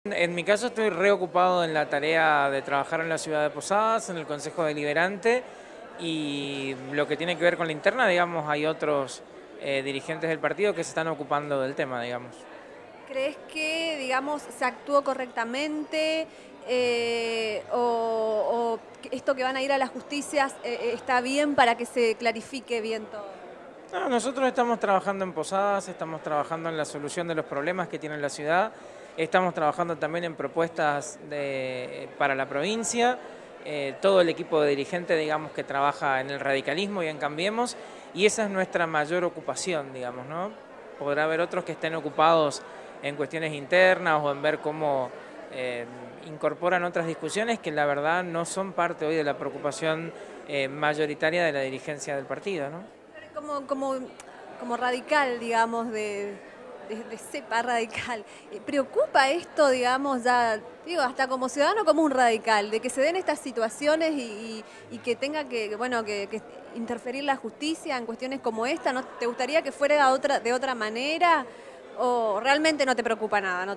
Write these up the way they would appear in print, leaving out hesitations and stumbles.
En mi caso estoy reocupado en la tarea de trabajar en la ciudad de Posadas, en el Consejo Deliberante, y lo que tiene que ver con la interna, digamos, hay otros dirigentes del partido que se están ocupando del tema, digamos. ¿Crees que, digamos, se actuó correctamente o esto que van a ir a la justicia está bien para que se clarifique bien todo? No, nosotros estamos trabajando en Posadas, estamos trabajando en la solución de los problemas que tiene la ciudad, estamos trabajando también en propuestas para la provincia, todo el equipo de dirigentes, digamos, que trabaja en el radicalismo y en Cambiemos, y esa es nuestra mayor ocupación, digamos, ¿no? Podrá haber otros que estén ocupados en cuestiones internas o en ver cómo incorporan otras discusiones que la verdad no son parte hoy de la preocupación mayoritaria de la dirigencia del partido, ¿no? Como radical, digamos, de cepa radical. ¿Preocupa esto, digamos, ya, digo, hasta como ciudadano común radical, de que se den estas situaciones y que tenga que, bueno, que interferir la justicia en cuestiones como esta? ¿No te gustaría que fuera de otra manera? ¿O realmente no te preocupa nada?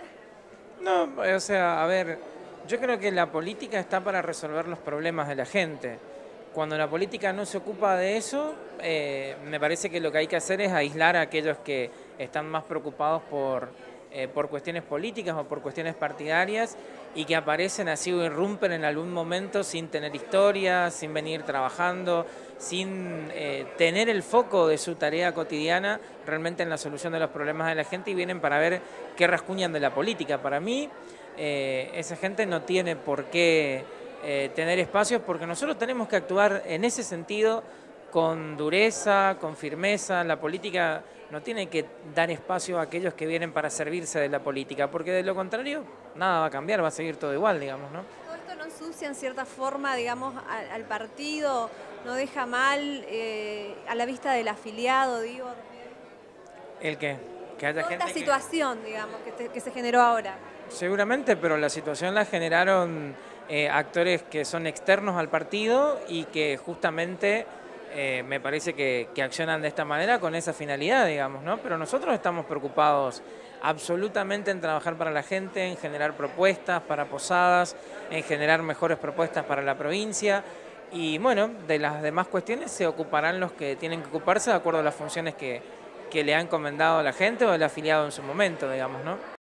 No, o sea, a ver, yo creo que la política está para resolver los problemas de la gente. Cuando la política no se ocupa de eso, me parece que lo que hay que hacer es aislar a aquellos que están más preocupados por cuestiones políticas o por cuestiones partidarias y que aparecen así o irrumpen en algún momento sin tener historia, sin venir trabajando, sin tener el foco de su tarea cotidiana realmente en la solución de los problemas de la gente y vienen para ver qué rascuñan de la política. Para mí, esa gente no tiene por qué tener espacios porque nosotros tenemos que actuar en ese sentido con dureza, con firmeza. La política no tiene que dar espacio a aquellos que vienen para servirse de la política, porque de lo contrario nada va a cambiar, va a seguir todo igual, digamos, ¿no? ¿Todo esto no ensucia en cierta forma, digamos, al partido? ¿No deja mal a la vista del afiliado, digo? ¿El qué? Que haya Toda gente esta situación, digamos, que se generó ahora. Seguramente, pero la situación la generaron actores que son externos al partido y que justamente me parece que accionan de esta manera con esa finalidad, digamos, ¿no? Pero nosotros estamos preocupados absolutamente en trabajar para la gente, en generar propuestas para Posadas, en generar mejores propuestas para la provincia y bueno, de las demás cuestiones se ocuparán los que tienen que ocuparse de acuerdo a las funciones que le ha encomendado la gente o el afiliado en su momento, digamos, ¿no?